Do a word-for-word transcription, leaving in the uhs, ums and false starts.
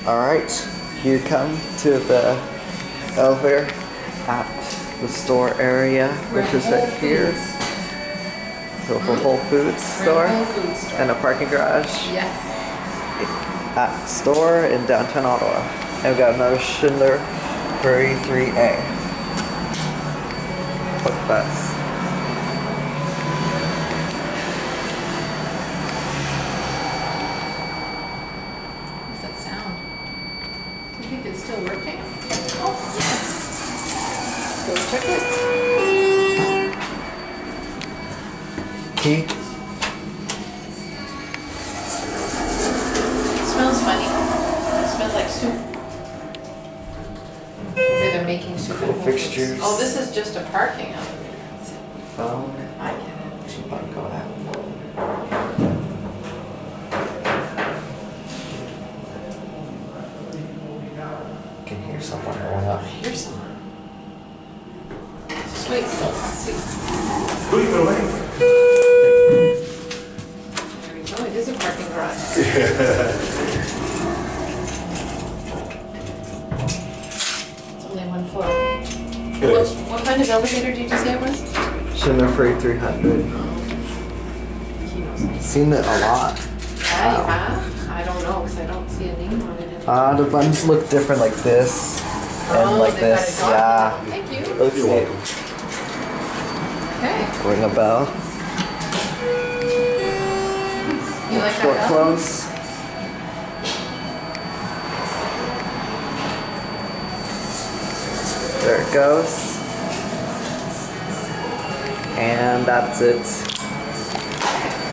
Alright, you come to the elevator at the store area, which is right here. So a Whole Foods store and a parking garage. Yes. At store in downtown Ottawa. And we've got another Schindler thirty-three A. Hook bus. What's that sound? Do you think it's still working? Oh, yes. Go check it. Key. It smells funny. It smells like soup. Maybe they're making soup. Cool fixtures. Oh, this is just a parking elevator. Phone. I get it. Go ahead. You can hear someone going up. Here's someone. Sweet. Sweet. Who are you away? There we go. It is a parking garage. It's only one floor. What, what kind of elevator did you say it was? Schindler thirty-three hundred. Seen it a lot. Yeah, you have? I don't know, because I don't see a name on it. Uh, the buttons look different like this and Oh, like they've got this. a dog. Yeah. Thank you. Looks neat. Okay. Ring a bell. You like Door that bell? close. There it goes. And that's it.